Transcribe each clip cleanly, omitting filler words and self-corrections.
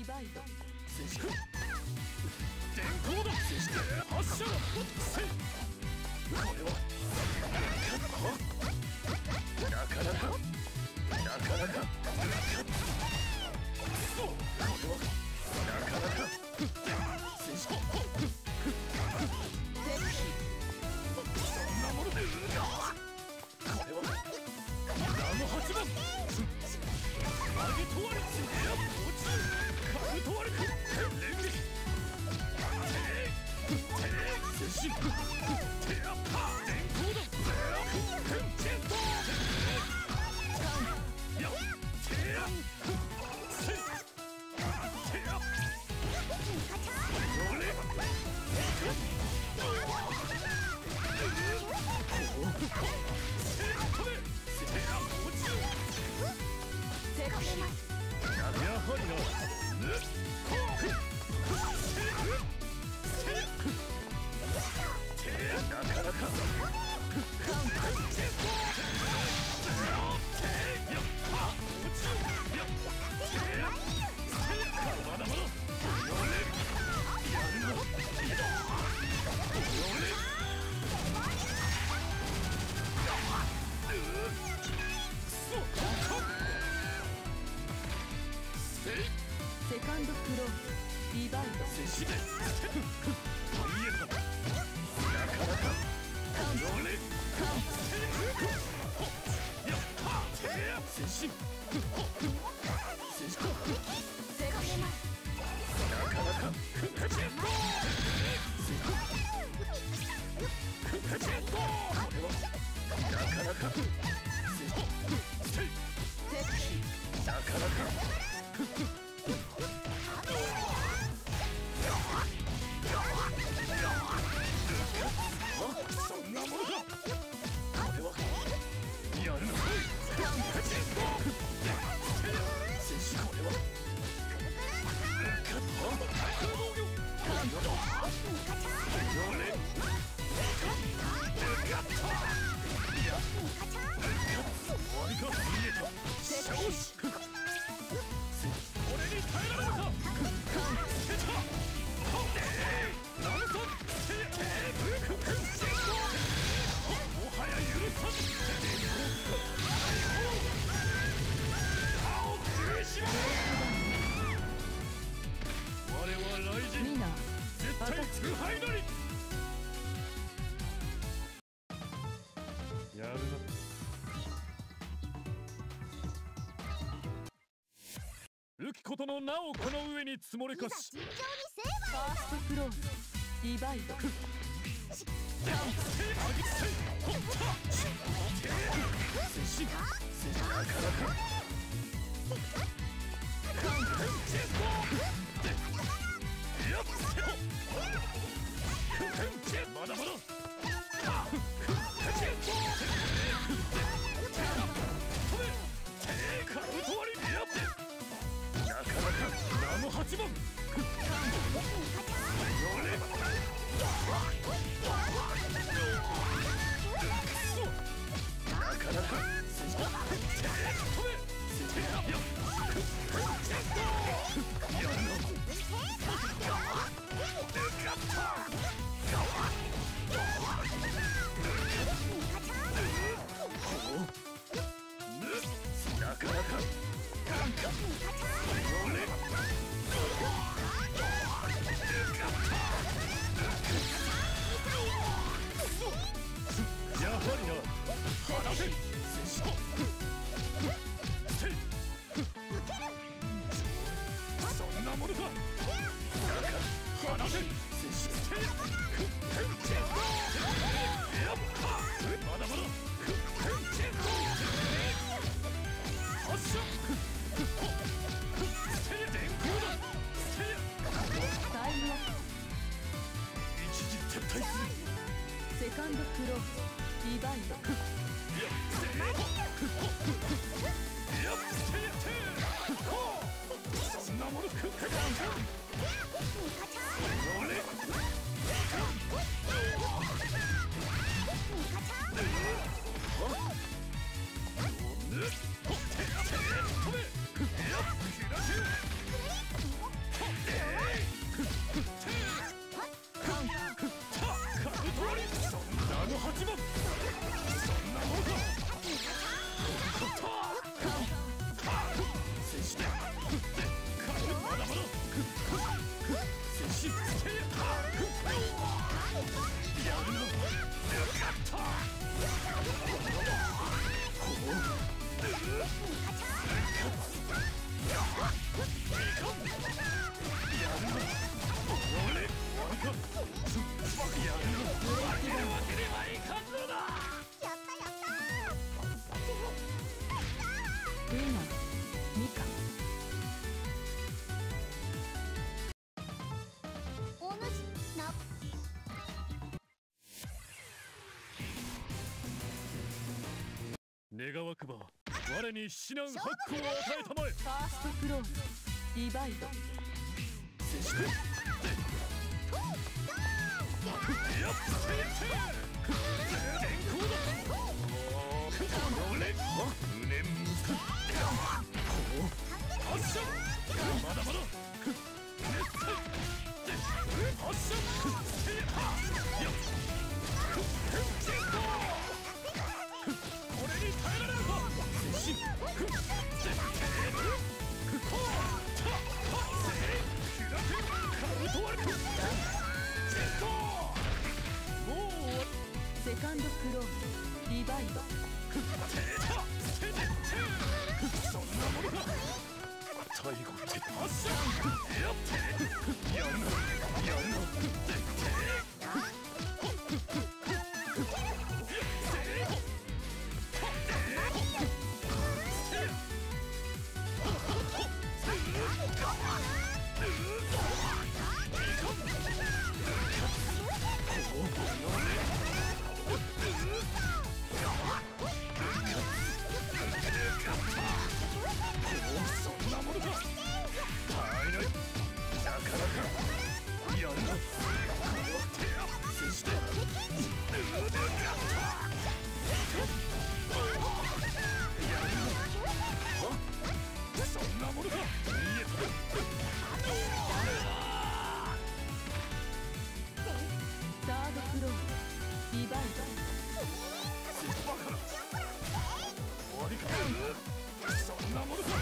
バイド電光だ発射だこれはなかなかそうこれはなかなかそんなものでこれはナノ8番上げとわり落ちるかぶとわり連撃前進テアパー電光だジェットやテアセテア俺やはりななかなかセカンドクローリバイドそんなものだこれはやるのか俺に耐えられるかもはや許さん歯を食いしばれ我は雷神ミナ絶対崇拝なりやるな浮きことの名をこの上に積もれかしファーストクローリバイドまだまだなかなかナノ8番なかなかなかなかやはりな離せそんなものか離せまだまだ発射電光だタイムアッ一時撤退するプセカンドクローリバイドそんなもの食ってたんか白馬我に至難八苦を与えたまえ。 ファーストクローズディバイド。 そしてやっせいて電光だ。俺胸むす発射まだまだ熱帯発射せいはやっジェットこれに耐えられるか。しセカンドクローズディバイド。 そんなものが最後って発射やってやんなやんなそんなものか。耐えない。なかなかやるな。これは手や。そしてやるな。そんなものか。見えた。 サードクローズディバイド。 バカな。終わりか。そんなものか。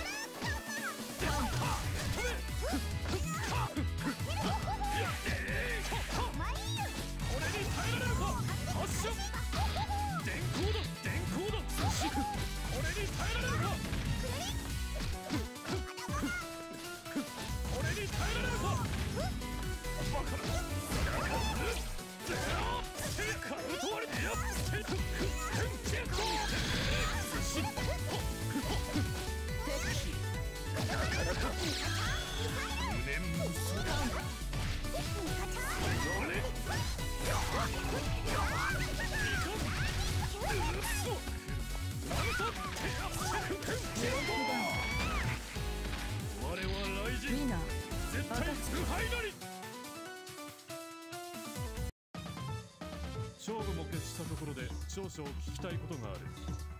これに耐えられるか。発射電光だ電光だ。これに耐えられるか。これに耐えられるか。バカな。カブト割りやっなかなか胸むす我は雷神絶対崇拝なり。勝負も決したところで少々聞きたいことがある。